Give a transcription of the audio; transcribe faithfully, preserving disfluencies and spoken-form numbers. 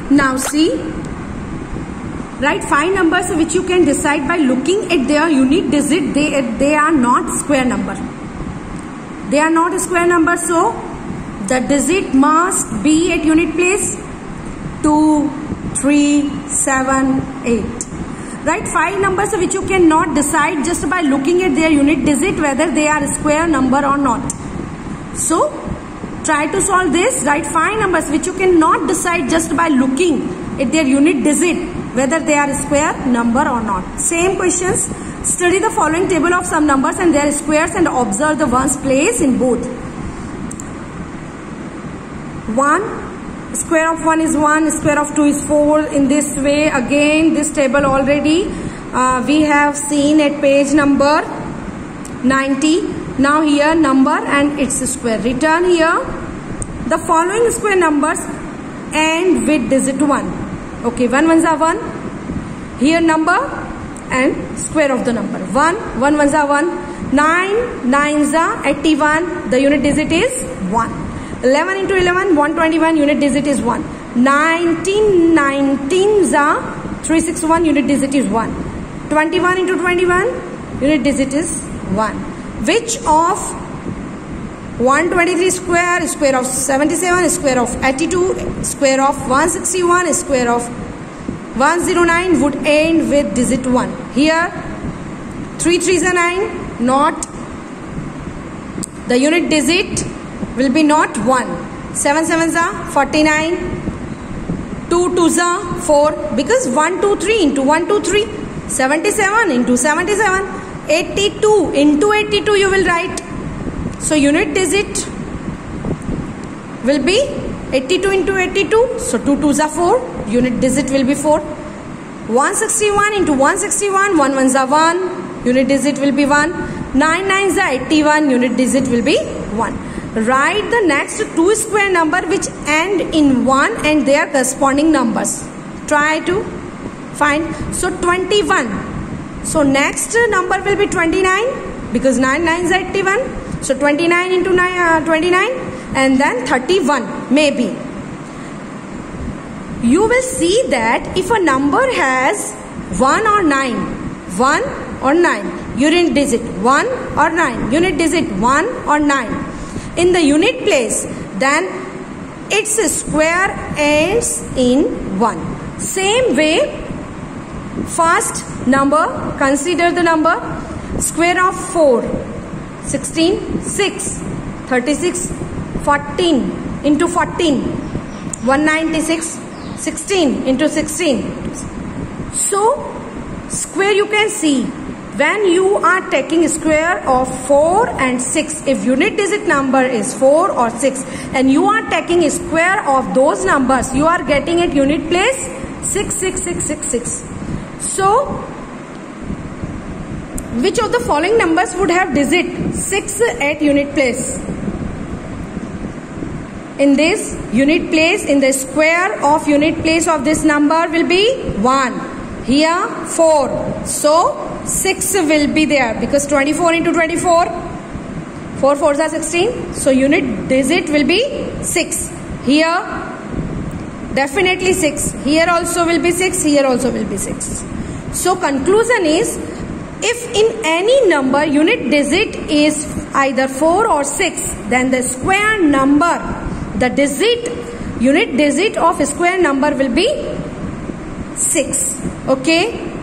Now see, write five numbers which you can decide by looking at their unit digit. They, they are not square number. They are not a square number, so the digit must be at unit place. two, three, seven, eight. Write five numbers which you cannot decide just by looking at their unit digit whether they are a square number or not. So try to solve this. Write five numbers which you cannot decide just by looking at their unit digit whether they are a square number or not. Same questions. Study the following table of some numbers and their squares and observe the ones place in both. one. Square of one is one, square of two is four. In this way, again this table already uh, we have seen at page number ninety. Now here number and its square. Return here. The following square numbers end with digit one. Okay, one ones are one. Here number and square of the number. one, one ones are one. nine, nines are eighty-one. The unit digit is one. eleven into eleven, one hundred twenty-one, unit digit is one. nineteen, nineteens are three hundred sixty-one, unit digit is one. twenty-one into twenty-one, unit digit is one. Which of one hundred twenty-three square, square of seventy-seven, square of eighty-two, square of one hundred sixty-one, square of one hundred nine would end with digit one? Here, three threes are nine, not the unit digit will be not one. seven sevens are forty-nine. two twos are four. Because one, two, three into one, two, three. seventy-seven into seventy-seven. eighty-two into eighty-two you will write. So unit digit will be eighty-two into eighty-two. So two twos are four. Unit digit will be four. one hundred sixty-one into one hundred sixty-one. one ones are one. Unit digit will be one. nine nines are eighty-one. Unit digit will be one. Write the next two square number which end in one and their corresponding numbers. Try to find. So twenty-one. So next number will be twenty-nine because nine nines are eighty-one. So twenty-nine into nine, uh, twenty-nine and then thirty-one maybe. You will see that if a number has one or nine, one or nine, unit digit one or nine, unit digit one or nine. In the unit place, then its square ends in one. Same way, first number, consider the number square of four, sixteen, six, thirty-six, fourteen into fourteen, one hundred ninety-six, sixteen into sixteen. So, square you can see. When you are taking square of four and six, if unit digit number is four or six and you are taking square of those numbers, you are getting at unit place six, six, six, six, six. So, which of the following numbers would have digit six at unit place? In this unit place, in the square of unit place of this number will be one. Here four. So, six will be there because twenty-four into twenty-four, four fours are sixteen. So unit digit will be six. Here definitely six. Here also will be six. Here also will be six. So conclusion is, if in any number unit digit is either four or six, then the square number, the digit, unit digit of square number will be six. Okay.